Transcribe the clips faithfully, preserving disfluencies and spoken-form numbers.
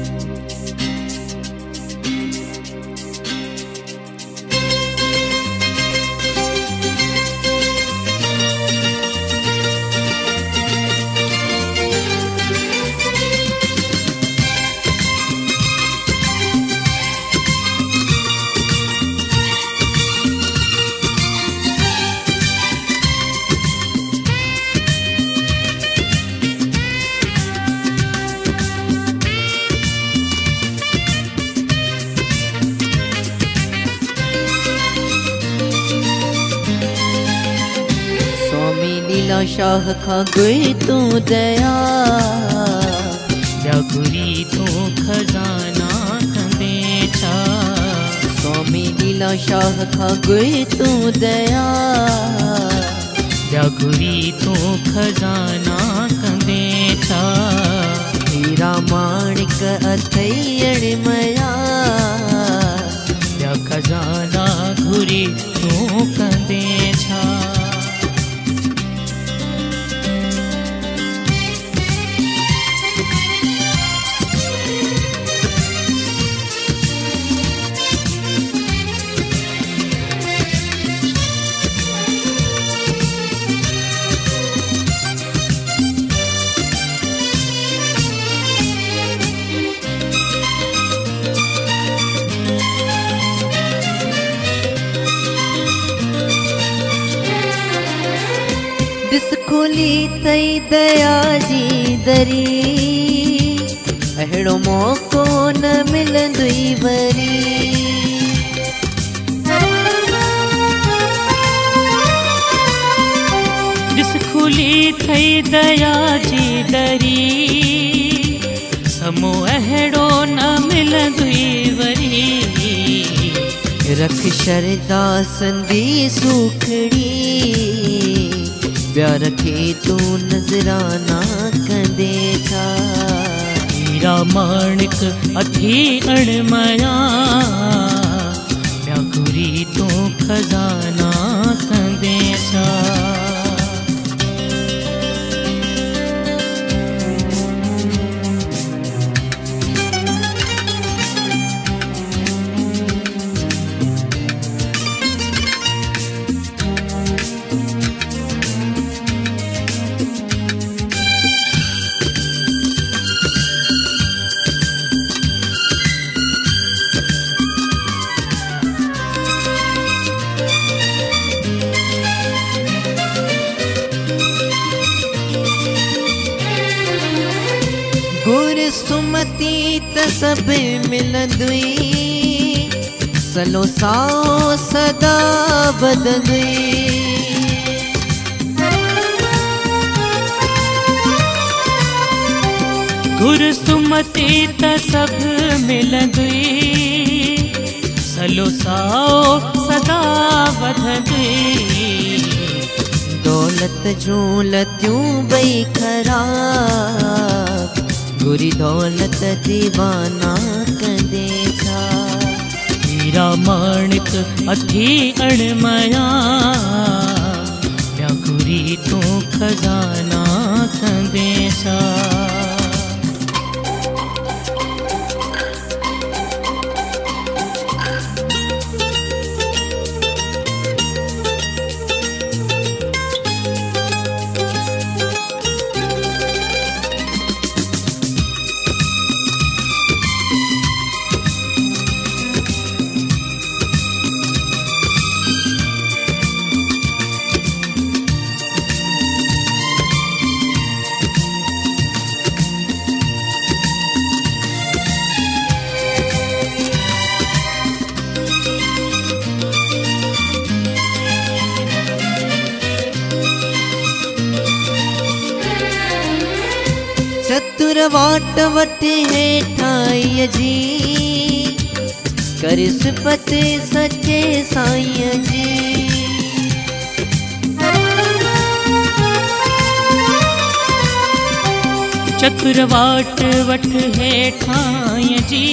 शाह खा गई तू दया या गुरी तू खजाना कंदे छा। स्वामी लीला शाह खा गई तू दया या गुरी तू खजाना कंदे छा। हीरा माणिक अथैयण मया या खजाना गुरी तू कंदे छा। दिस खोली तई दया जी दरी अहिड़ो मौक़ो न मिलंदुई वरी। दिस खुली थई दया जी दरी समो अहिड़ो न मिलंदुई वरी। रख शरदा संदी सुखड़ी प्यार खे तू नजराना कंदे छा। हीरा माणिक अथी अणमया या गुरी तू खजाना कंदे छा। गुर सुमती त सब मिलंदुई सलो साओ सदा बदंदुई। गुर सुमती त सब मिलंदुई सलो साओ सदा वधंदुई। दौलत जूं लतियूं बई ख़राब गुरी दौलत दीवाना कंदे छा। हीरा माणिक अथी अणमया या गुरी तू खजाना कंदे छा। चतुर वाट वट हेठाई जी कर सिफत सच्चे साईं जी। चतुर वाट वट हेठाई जी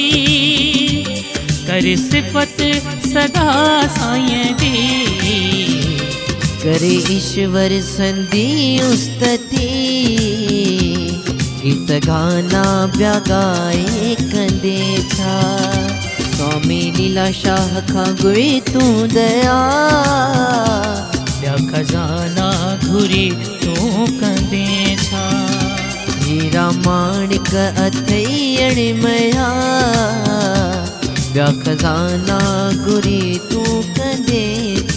कर सिफत सदा साईं जी। करे ईश्वर संदी उस्तती गीत गाना ब्या गाए कंदे छा। स्वामी लीला शाह खां घुरी तू दया, ॿिया खज़ाना घुरी तूं कंदे छा। हीरा माणिक अथई अणिमया, ॿिया खज़ाना घुरी तू कंदे